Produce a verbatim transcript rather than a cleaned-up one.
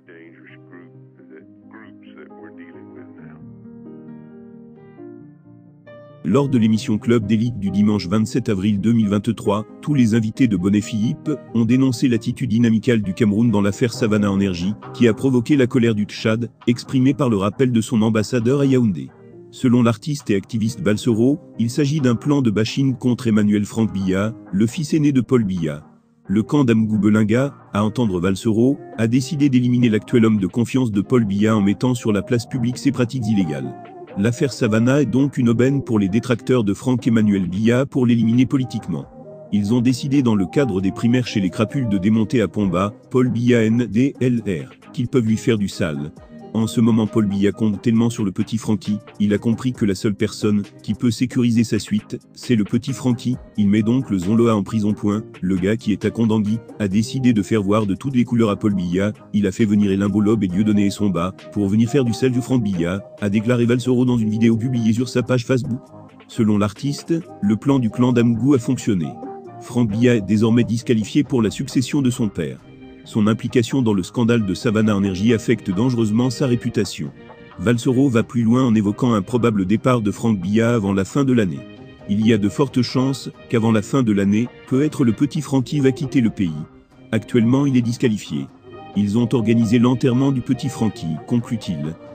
dangerous group, that groups that we're dealing with now. Lors de l'émission Club d'élite du dimanche vingt-sept avril deux mille vingt-trois, tous les invités de Bonnet Philippe ont dénoncé l'attitude inamicale du Cameroun dans l'affaire Savannah Energy, qui a provoqué la colère du Tchad, exprimée par le rappel de son ambassadeur à Yaoundé. Selon l'artiste et activiste Balsoro, il s'agit d'un plan de bashing contre Emmanuel Franck Biya, le fils aîné de Paul Biya. Le camp d'Amgou Belinga, à entendre Balsoro, a décidé d'éliminer l'actuel homme de confiance de Paul Biya en mettant sur la place publique ses pratiques illégales. L'affaire Savannah est donc une aubaine pour les détracteurs de Franck-Emmanuel Biya pour l'éliminer politiquement. Ils ont décidé dans le cadre des primaires chez les crapules de démonter à Pomba, Paul Biya N D L R, qu'ils peuvent lui faire du sale. En ce moment Paul Biya compte tellement sur le petit Francky, il a compris que la seule personne qui peut sécuriser sa suite, c'est le petit Francky. Il met donc le Zonloa en prison. Point. Le gars qui est à Kondangui a décidé de faire voir de toutes les couleurs à Paul Biya. Il a fait venir Elimbo Lob et Dieudonné et Somba pour venir faire du sel du Franck Biya, a déclaré Balsoro dans une vidéo publiée sur sa page Facebook. Selon l'artiste, le plan du clan d'Amgou a fonctionné. Franck Biya est désormais disqualifié pour la succession de son père. Son implication dans le scandale de Savannah Energy affecte dangereusement sa réputation. Balsoro va plus loin en évoquant un probable départ de Franck Biya avant la fin de l'année. Il y a de fortes chances qu'avant la fin de l'année, peut-être le petit Francky va quitter le pays. Actuellement il est disqualifié. Ils ont organisé l'enterrement du petit Francky, conclut-il.